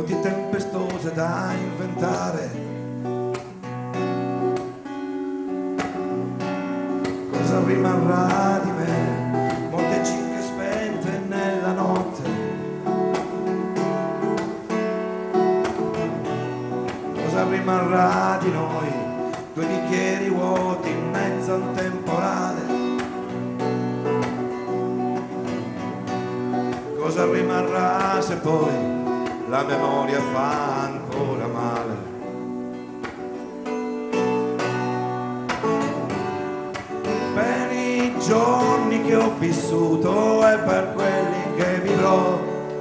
notti tempestose da inventare. Cosa rimarrà di me? Molte cicche spente nella notte. Cosa rimarrà di noi? Due bicchieri vuoti in mezzo a un temporale. Cosa rimarrà se poi la memoria fa ancora male? Per i giorni che ho vissuto e per quelli che vivrò,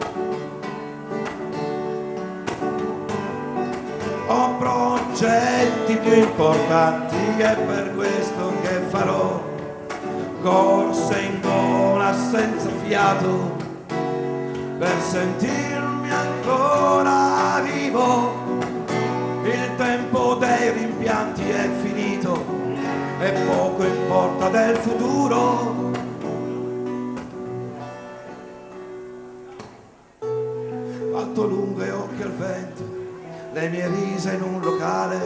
ho progetti più importanti e per questo che farò corse in gola senza fiato per sentirmi ancora vivo. Il tempo dei rimpianti è finito e poco importa del futuro. Alto lungo e occhi al vento, le mie risa in un locale.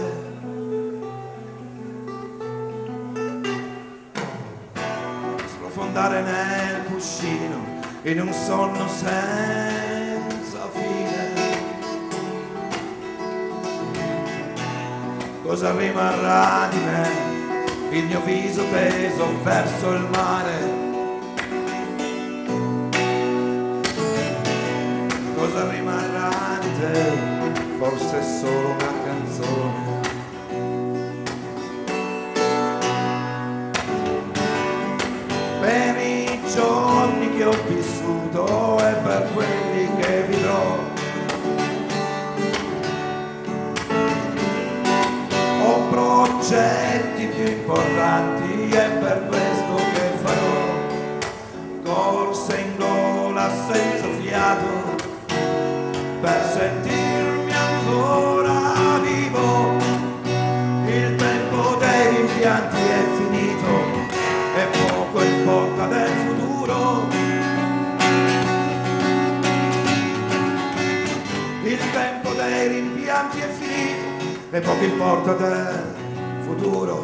Sprofondare nel cuscino in un sonno senza fine. Cosa rimarrà di me? Il mio viso teso verso il mare. Cosa rimarrà di te? Forse solo una canzone. Per i giorni che ho vissuto e per quelli che vivrò, ho progetti più importanti e per questo che farò corse in gola senza fiato per sentirmi ancora vivo. Il tempo dei rimpianti è finito e poco importa del futuro. Il tempo dei rimpianti è finito e poco importa del futuro.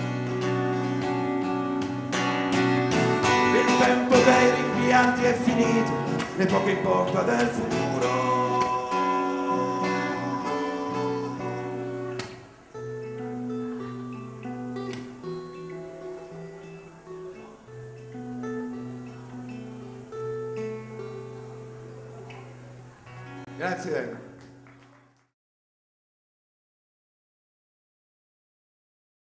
Il tempo dei rimpianti è finito e poco importa del futuro. Grazie.